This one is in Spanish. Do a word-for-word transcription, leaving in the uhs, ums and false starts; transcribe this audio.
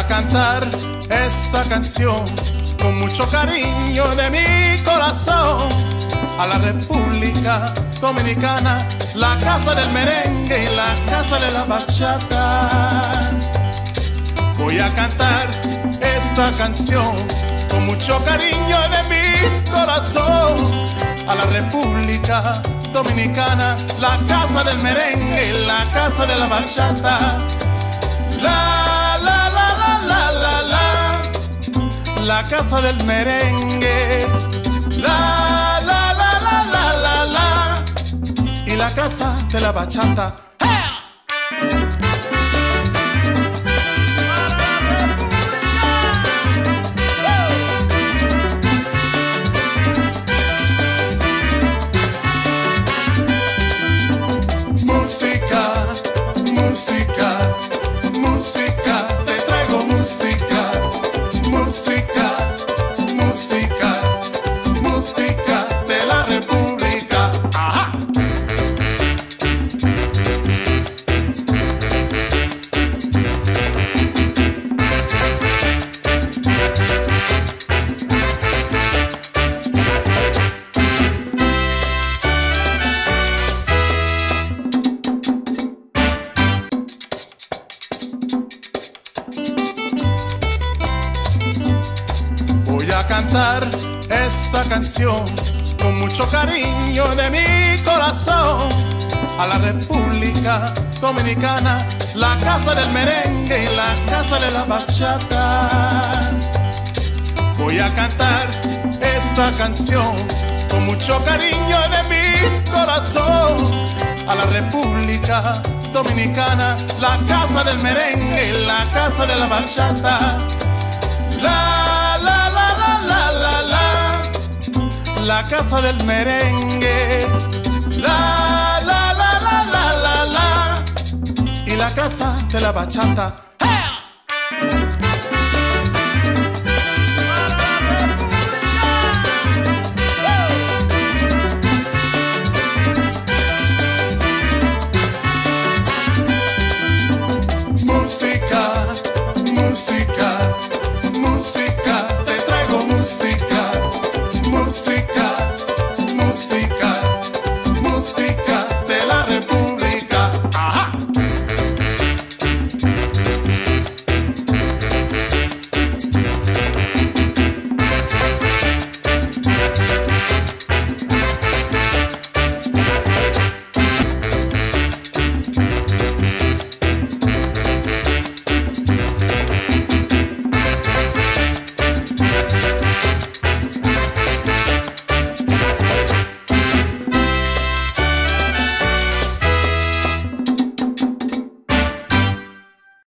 a cantar esta canción con mucho cariño de mi corazón a la República Dominicana, la casa del merengue y la casa de la bachata. Voy a cantar esta canción con mucho cariño de mi corazón a la República Dominicana, la casa del merengue y la casa de la bachata. La, la, la, la, la, la, la, la casa del merengue. La, la, la, la, la, la, la, y la casa de la bachata. Música, música, música, te traigo música, música, música, música de la República. ¡Ajá! Voy a cantar esta canción con mucho cariño de mi corazón a la República Dominicana, la casa del merengue y la casa de la bachata. Voy a cantar esta canción con mucho cariño de mi corazón a la República Dominicana, la casa del merengue y la casa de la bachata. La, la, la, la, la, la, la, la casa del merengue. La, la, la, la, la, la, la, y la casa de la bachata.